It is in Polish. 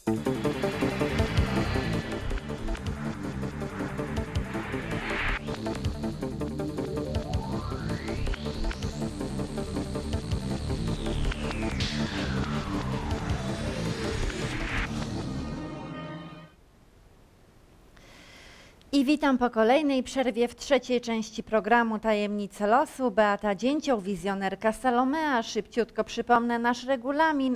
I witam po kolejnej przerwie w trzeciej części programu Tajemnice losu. Beata Dzięcioł, wizjonerka Salomea. Szybciutko przypomnę nasz regulamin.